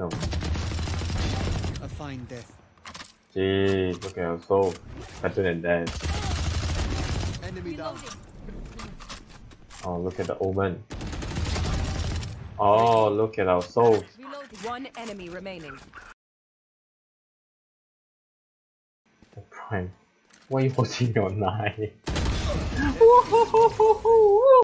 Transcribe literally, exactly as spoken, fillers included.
No. A fine death. Jeez, look at our soul. Better than that. Enemy down. Oh, look at the omen. Oh, look at our souls. One enemy remaining. Prime. Why are you holding your knife?